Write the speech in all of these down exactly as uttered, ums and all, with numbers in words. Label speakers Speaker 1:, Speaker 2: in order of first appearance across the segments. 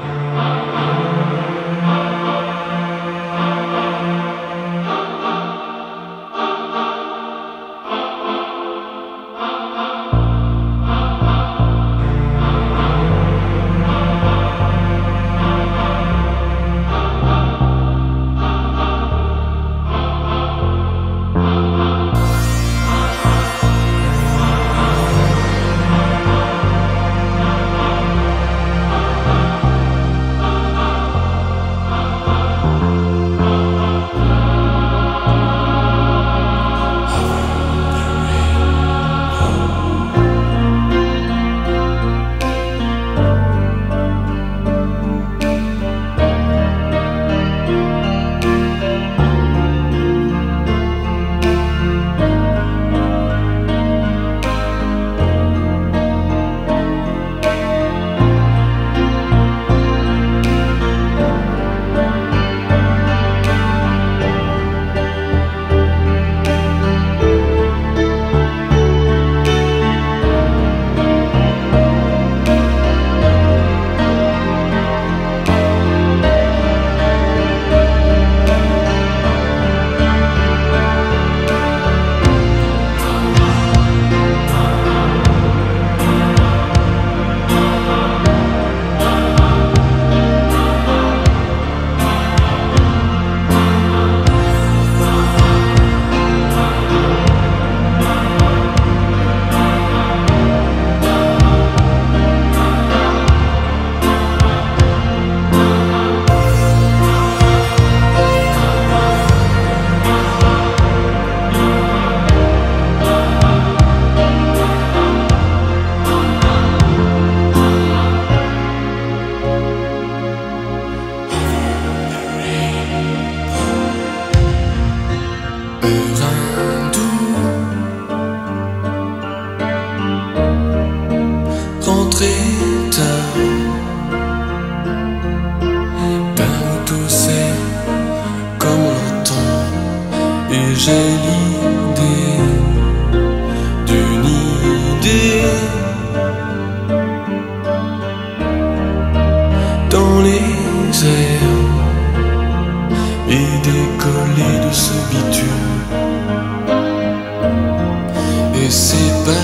Speaker 1: j'ai l'idée d'une idée dans les airs et décoller de ce bitume et séparer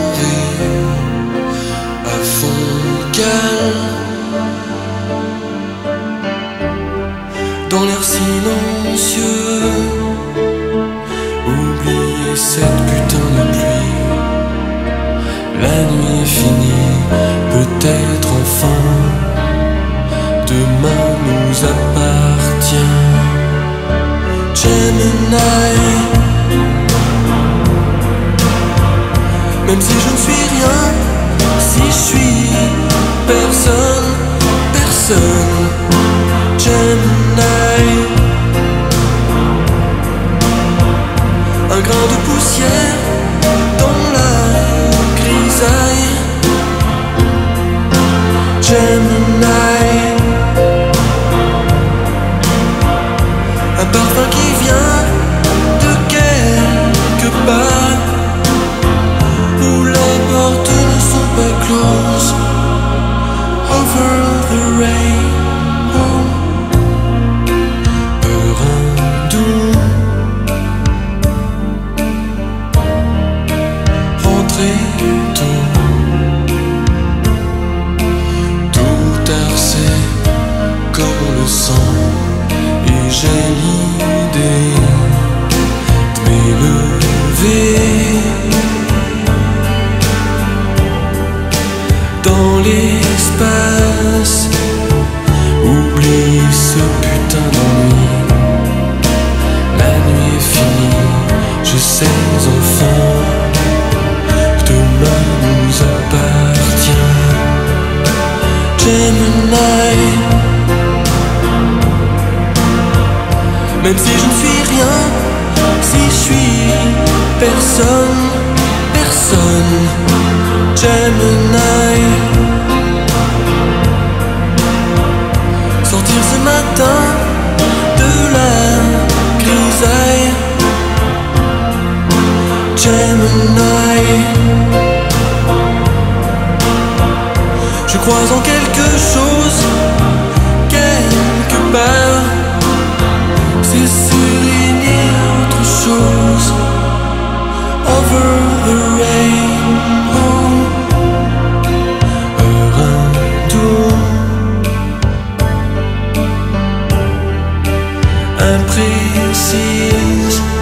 Speaker 1: à fond calme dans l'air silencieux. Oublier cette putain de pluie. La nuit est finie, peut-être enfin. Demain nous appartient. Gemini. Même si je ne suis rien, si je suis personne, personne. Gemini. Un grain de poussière dans la grisaille. Gemini. Un parfum qui vient de quelque part où les portes ne sont pas closes. Over the rainbow. Et j'ai l'idée de m'élever dans l'espace. Oublie ce putain d'ennui. La nuit est finie, je sais enfin que demain nous appartient. Gemini. Même si je ne suis rien, si je suis personne, personne. Gemini. Sortir ce matin de la grisaille. Gemini. Je crois en quelque chose peur, c'est souligner autre chose. Over the rainbow, retour imprécise.